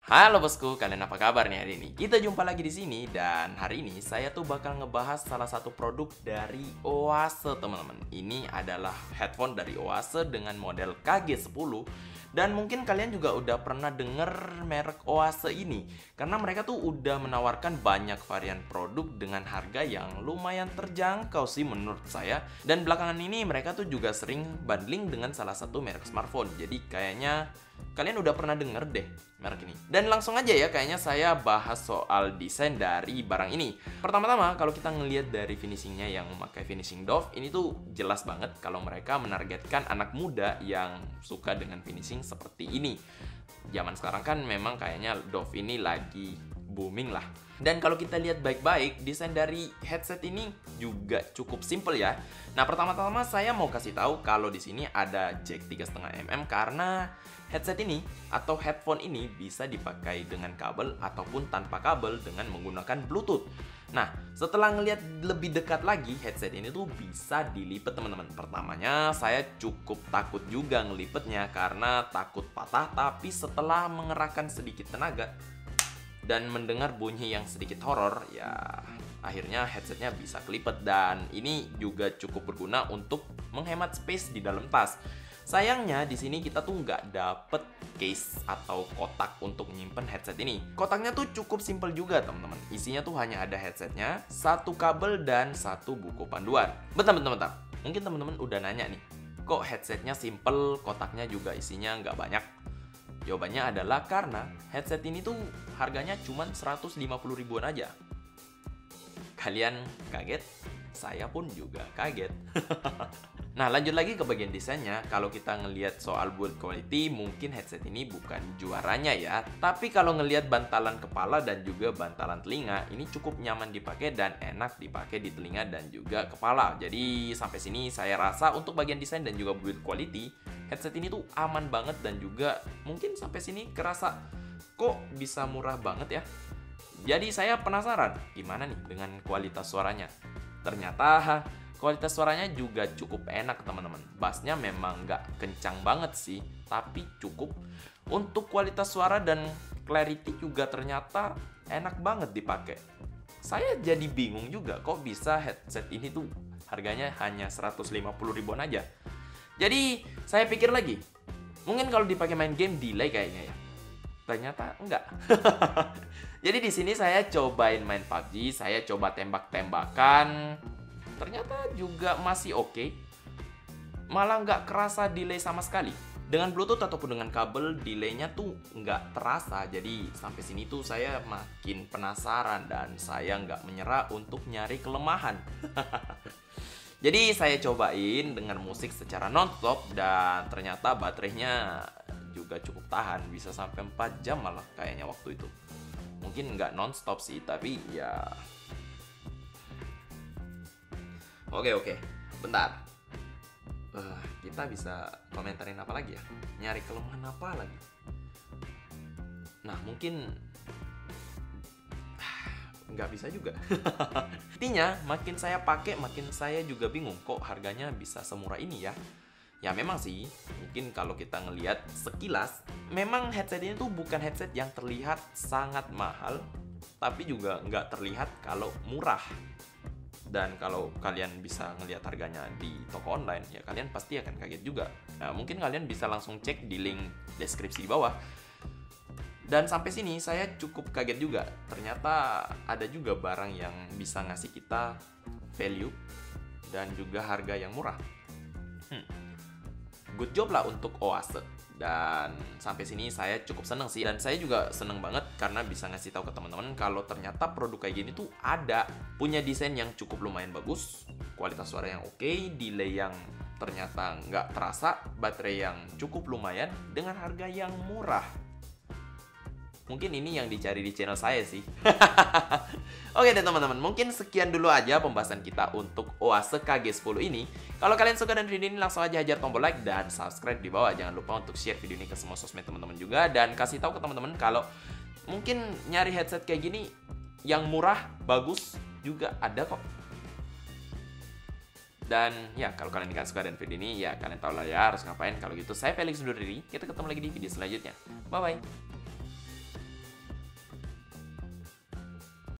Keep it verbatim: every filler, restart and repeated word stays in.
Halo bosku, kalian apa kabar nih hari ini? Kita jumpa lagi di sini dan hari ini saya tuh bakal ngebahas salah satu produk dari Oase, teman-teman. Ini adalah headphone dari Oase dengan model K G sepuluh dan mungkin kalian juga udah pernah denger merek Oase ini karena mereka tuh udah menawarkan banyak varian produk dengan harga yang lumayan terjangkau sih menurut saya. Dan belakangan ini mereka tuh juga sering bundling dengan salah satu merek smartphone. Jadi kayaknya kalian udah pernah denger deh merek ini. Dan langsung aja ya, kayaknya saya bahas soal desain dari barang ini. Pertama-tama, kalau kita ngelihat dari finishingnya yang memakai finishing doff, ini tuh jelas banget kalau mereka menargetkan anak muda yang suka dengan finishing seperti ini. Zaman sekarang kan memang kayaknya doff ini lagi booming lah. Dan kalau kita lihat baik-baik, desain dari headset ini juga cukup simple ya. Nah, pertama-tama saya mau kasih tahu kalau di sini ada jack tiga koma lima milimeter karena headset ini atau headphone ini bisa dipakai dengan kabel ataupun tanpa kabel dengan menggunakan Bluetooth. Nah, setelah ngelihat lebih dekat lagi, headset ini tuh bisa dilipat teman-teman. Pertamanya saya cukup takut juga ngelipetnya karena takut patah, tapi setelah mengerahkan sedikit tenaga dan mendengar bunyi yang sedikit horor, ya akhirnya headsetnya bisa kelipet. Dan ini juga cukup berguna untuk menghemat space di dalam tas. Sayangnya di sini kita tuh nggak dapet case atau kotak untuk nyimpen headset ini. Kotaknya tuh cukup simple juga teman-teman. Isinya tuh hanya ada headsetnya, satu kabel dan satu buku panduan. Bentar, bentar, bentar. Mungkin teman-teman udah nanya nih, kok headsetnya simple, kotaknya juga isinya nggak banyak? Jawabannya adalah karena headset ini tuh harganya cuma seratus lima puluh ribuan aja. Kalian kaget? Saya pun juga kaget. Nah, lanjut lagi ke bagian desainnya. Kalau kita ngelihat soal build quality, mungkin headset ini bukan juaranya ya. Tapi kalau ngelihat bantalan kepala dan juga bantalan telinga, ini cukup nyaman dipakai dan enak dipakai di telinga dan juga kepala. Jadi sampai sini saya rasa untuk bagian desain dan juga build quality, headset ini tuh aman banget dan juga mungkin sampai sini kerasa kok bisa murah banget ya. Jadi saya penasaran gimana nih dengan kualitas suaranya. Ternyata kualitas suaranya juga cukup enak teman-teman. Bassnya memang nggak kencang banget sih, tapi cukup. Untuk kualitas suara dan clarity juga ternyata enak banget dipakai. Saya jadi bingung juga kok bisa headset ini tuh harganya hanya seratus lima puluh ribuan aja. Jadi saya pikir lagi, mungkin kalau dipakai main game delay kayaknya ya. Ternyata enggak. Jadi di sini saya cobain main P U B G, saya coba tembak-tembakan. Ternyata juga masih oke. Okay. Malah nggak kerasa delay sama sekali. Dengan Bluetooth ataupun dengan kabel, delaynya tuh nggak terasa. Jadi sampai sini tuh saya makin penasaran dan saya nggak menyerah untuk nyari kelemahan. Jadi saya cobain dengan musik secara non-stop dan ternyata baterainya juga cukup tahan, bisa sampai empat jam malah kayaknya waktu itu. Mungkin nggak non-stop sih, tapi ya. Oke oke, bentar. Uh, kita bisa komentarin apa lagi ya? Nyari kelemahan apa lagi? Nah mungkin nggak bisa juga. Intinya makin saya pakai makin saya juga bingung kok harganya bisa semurah ini ya. Ya memang sih, mungkin kalau kita ngelihat sekilas, memang headset ini tuh bukan headset yang terlihat sangat mahal, tapi juga nggak terlihat kalau murah. Dan kalau kalian bisa ngelihat harganya di toko online, ya kalian pasti akan kaget juga. Nah, mungkin kalian bisa langsung cek di link deskripsi di bawah. Dan sampai sini saya cukup kaget juga. Ternyata ada juga barang yang bisa ngasih kita value dan juga harga yang murah. Hmm. Good job lah untuk Oase. Dan sampai sini saya cukup seneng sih. Dan saya juga seneng banget karena bisa ngasih tahu ke teman-teman kalau ternyata produk kayak gini tuh ada. Punya desain yang cukup lumayan bagus, kualitas suara yang oke, delay yang ternyata nggak terasa, baterai yang cukup lumayan dengan harga yang murah. Mungkin ini yang dicari di channel saya sih. Oke deh teman-teman, mungkin sekian dulu aja pembahasan kita untuk Oase K G sepuluh ini. Kalau kalian suka dengan video ini, langsung aja hajar tombol like dan subscribe di bawah. Jangan lupa untuk share video ini ke semua sosmed teman-teman juga. Dan kasih tahu ke teman-teman kalau mungkin nyari headset kayak gini yang murah, bagus juga ada kok. Dan ya, kalau kalian gak suka dengan video ini, ya kalian tahu lah ya harus ngapain. Kalau gitu, saya Felix undur diri. Kita ketemu lagi di video selanjutnya. Bye-bye.